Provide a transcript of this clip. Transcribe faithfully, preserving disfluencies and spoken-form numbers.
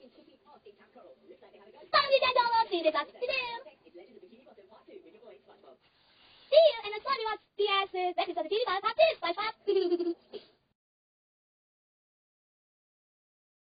you guys all see this. See you in the twenty-one D S's episode of T V Part Top Tips by Pop